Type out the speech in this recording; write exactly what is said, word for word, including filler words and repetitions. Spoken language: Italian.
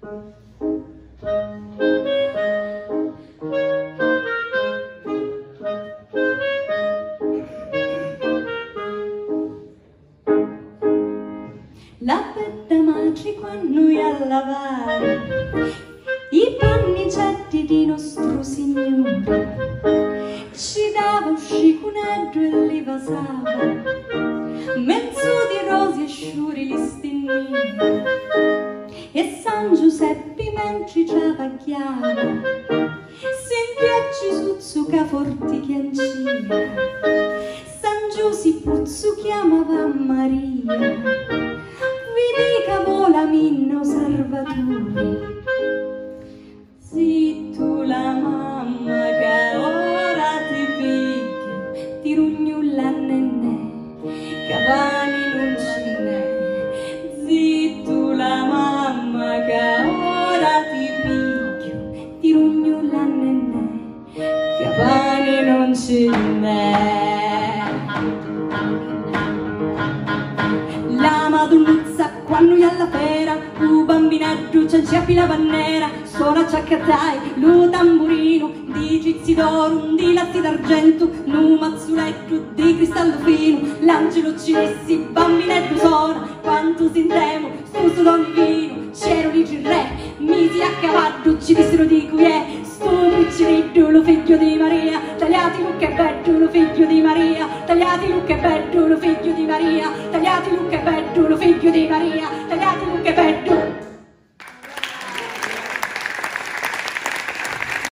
La betta madre quando ia a lavare i pannicetti di nostro Signore ci dava un sciconetto e li vasava mezzo di rosi e sciuri li stinnini e San Giuseppe mentre ci avvacchiava sentiaci suzzuca forti chiancini San Giusi puzzu chiamava Maria dica vola minno osservatori zitto la mamma che ora ti picchia ti rugnulla nennè cavani non ce n'è zitto la mamma che ora ti picchia ti rugnulla nennè cavani non ce n'è la madonnuzza quando ia alla fera, un bambinetto cianciappi la bannera, suona ciaccatai, lo tamburino, di gizi d'oro, di latti d'argento, un mazzuletto di cristallo fino, l'angelo cinessi, bambinetto suona, quanto sentiamo, sto sudando vino, c'ero di girre, misi a cavallo, ci dissero di cui è, sto piccinetto, lo figlio di Maria, tagliati lo che bello, lo figlio di Maria, tagliati lo che bello, lo figlio di Maria, tagliati lo che bello, lo figlio di Maria, tagliati lo che bello.